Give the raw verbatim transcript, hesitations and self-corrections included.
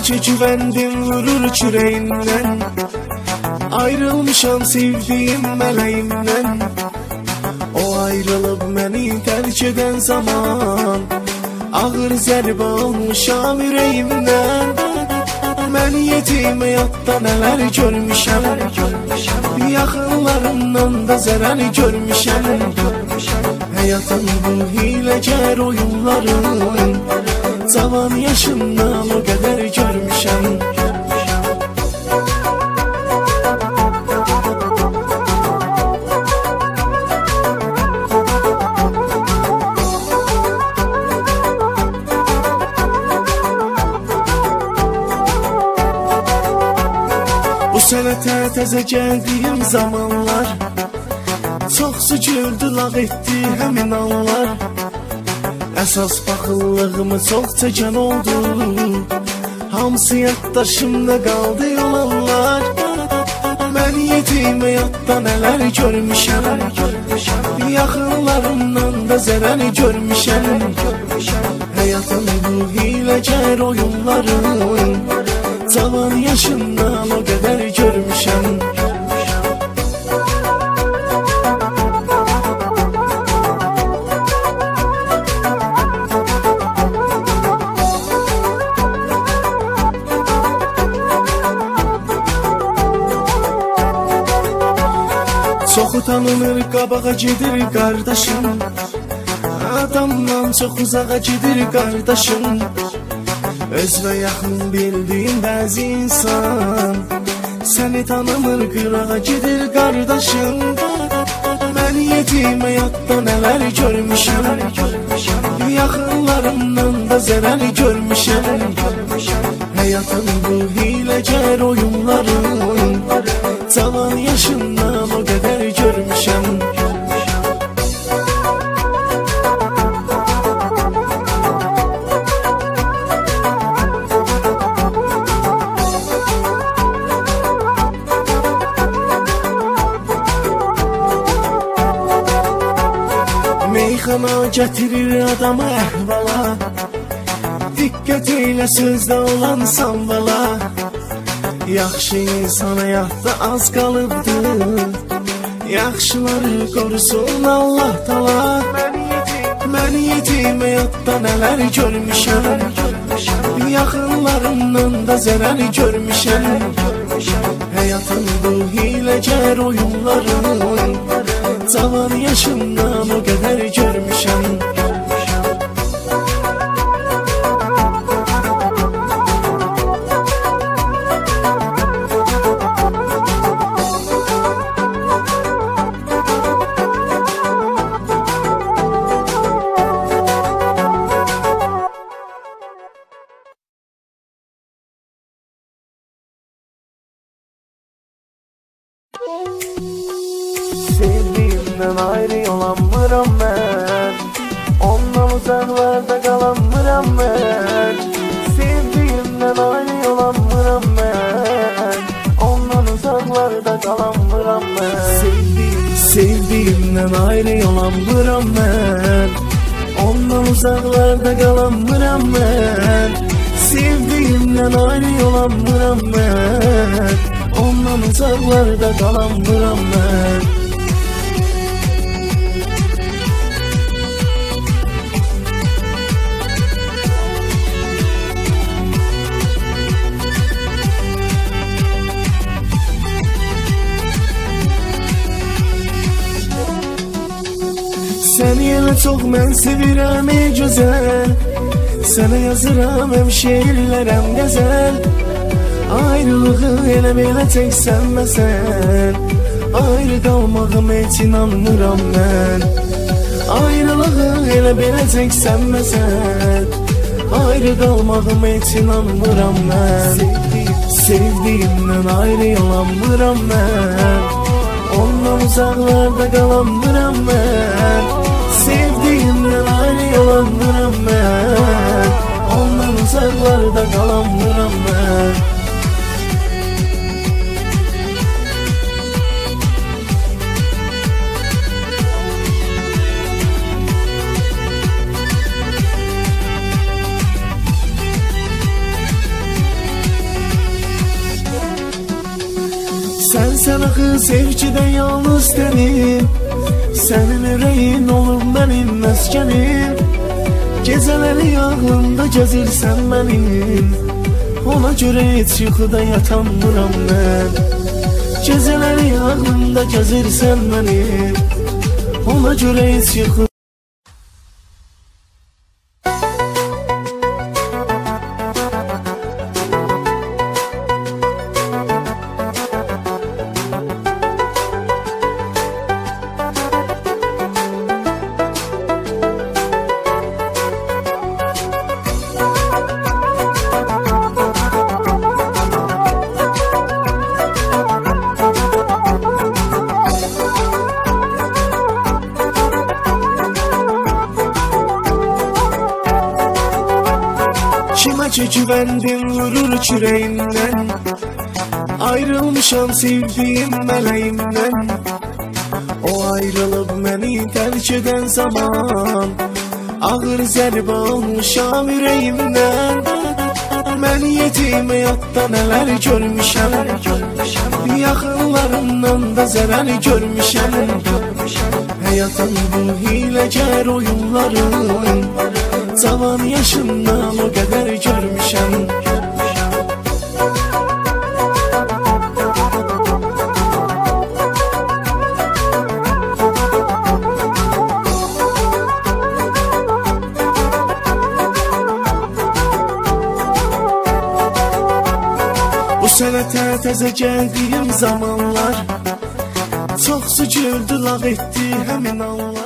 gece güvendim vurur küreğimden. Ayrılmışam sevdiğim meleğimden. O ayrılıp beni terk eden zaman ağır zərbə almışam yüreğimden. Mən yetim həyatda nələr görmüşəm, yaxınlarımdan da zərər görmüşəm. Həyatın bu hiləgər oyunların cavan yaşımdan o qədər görmüşəm. Bu sənətə təzə gəldiyim zamanlar çox sücürdü lağ etdi həmin anlar. Əsas baxıllığımı çox çəkən oldu, hamısı yaddaşımda qaldı olanlar. Mən yetim həyatda nələr görmüşəm, yaxınlarımdan da zərər görmüşəm. Həyatın bu hiləgər oyunların cavan yaşımdan o qədər görmüşəm. Çoxu tanınır, qabağa gedir qardaşım, adamdan çox uzağa gedir qardaşım. Öz və yaxın bildiyin bəzi insan səni tanımır, qırağa gedir qardaşım. Mən yetim həyatda nələr görmüşəm, yaxınlarımdan da zərər görmüşəm. Həyatın bu hiləgər oyunların cavan yaşımdan o qədər görmüşəm. Meyxana gətirir adamı əhvala, diqqət eylə sözdə olan samvala. Yaxşı insan həyatda az qalıbdır, yaxşıları qorusun Allah tala. Mən yetim həyatda nələr görmüşəm, yaxınlarımdan da zərər görmüşəm. Həyatın bu hiləgər oyunların cavan yaşımdan o qədər görmüşəm. Sevdiğimden ayrı olamıram ben, ondan uzaklarda kalamıram ben. Sevdiğimden ayrı olamıram ben, ondan uzaklarda kalamıram ben. Sevdiğim, sevdiğimden ayrı olamıram ben, ondan uzaklarda kalamıram ben. Sevdiğimden ayrı olamıram ben, ondan uzaklarda kalamıram ben. Səni yenə çox mən sevirəm ey gözəl, sənə yazıram həm şeirlər həm qəzəl. Ayrılığı elə belə çəksən məsən, ayrı qalmağım heç inanmıram mən. Ayrılığı elə belə çəksən məsən, ayrı qalmağım heç inanmıram mən. Sevdiğimdən ayrı olamıram mən, ondan uzaklarda kalamıram ben. Sevdiğimden ayrı olamıram ben, ondan uzaklarda kalamıram ben. sevgidə yalnız tənim, sənin ürəyin olub mənim məskənim. Gecələri ağlımda gəzirsən mənim, ona görə heç yuxuda yatanmıram mən. Gecələri ağlımda gəzirsən mənim, ona görə heç yuxuda. Kime ki güvendim vurur küreğimden, ayrılmışam sevdiğim meleğimden. O ayrılıp beni terk eden zaman, ağır zərbə olmuşam yüreğimden. Mən yetim həyatda nələr görmüşəm, yaxınlarımdan da zərər görmüşəm. Həyatın bu hiləgər oyunların, cavan yaşımdan o qədər görmüşəm. Bu sənətə təzə gəldiyim zamanlar, çox güldü lağ etdi həmin anlar.